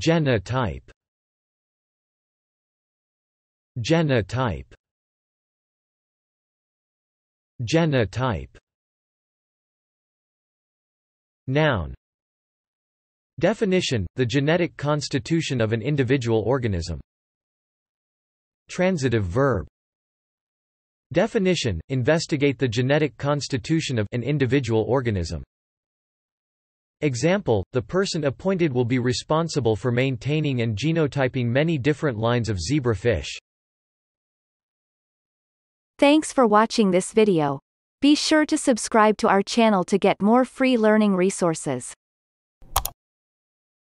Genotype. Genotype. Genotype. Noun. Definition: the genetic constitution of an individual organism. Transitive verb. Definition: investigate the genetic constitution of an individual organism. Example: the person appointed will be responsible for maintaining and genotyping many different lines of zebra fish. Thanks for watching this video. Be sure to subscribe to our channel to get more free learning resources.